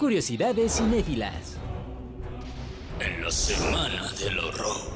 Curiosidades cinéfilas. En la semana del horror.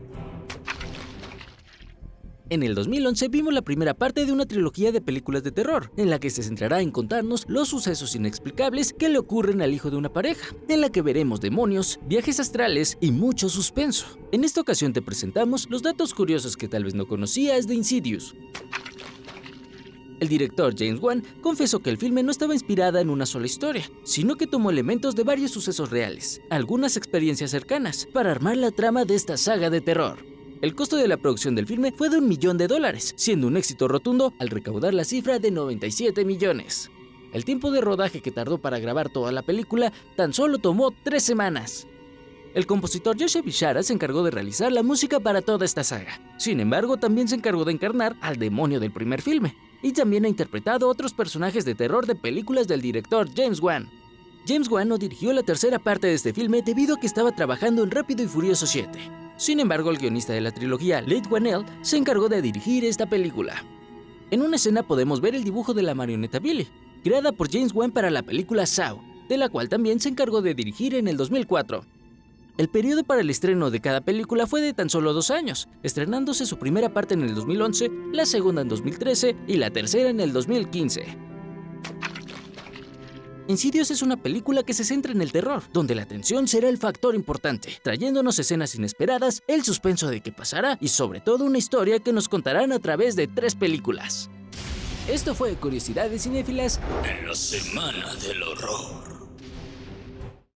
En el 2011 vimos la primera parte de una trilogía de películas de terror, en la que se centrará en contarnos los sucesos inexplicables que le ocurren al hijo de una pareja, en la que veremos demonios, viajes astrales y mucho suspenso. En esta ocasión te presentamos los datos curiosos que tal vez no conocías de Insidious. El director James Wan confesó que el filme no estaba inspirada en una sola historia, sino que tomó elementos de varios sucesos reales, algunas experiencias cercanas, para armar la trama de esta saga de terror. El costo de la producción del filme fue de $1 millón, siendo un éxito rotundo al recaudar la cifra de 97 millones. El tiempo de rodaje que tardó para grabar toda la película tan solo tomó 3 semanas. El compositor Joseph Bishara se encargó de realizar la música para toda esta saga. Sin embargo, también se encargó de encarnar al demonio del primer filme, y también ha interpretado otros personajes de terror de películas del director James Wan. James Wan no dirigió la tercera parte de este filme debido a que estaba trabajando en Rápido y Furioso 7. Sin embargo, el guionista de la trilogía, Leigh Whannell, se encargó de dirigir esta película. En una escena podemos ver el dibujo de la marioneta Billy, creada por James Wan para la película Saw, de la cual también se encargó de dirigir en el 2004. El periodo para el estreno de cada película fue de tan solo 2 años, estrenándose su primera parte en el 2011, la segunda en 2013 y la tercera en el 2015. Insidious es una película que se centra en el terror, donde la tensión será el factor importante, trayéndonos escenas inesperadas, el suspenso de qué pasará y sobre todo una historia que nos contarán a través de 3 películas. Esto fue Curiosidades Cinéfilas En la semana del horror.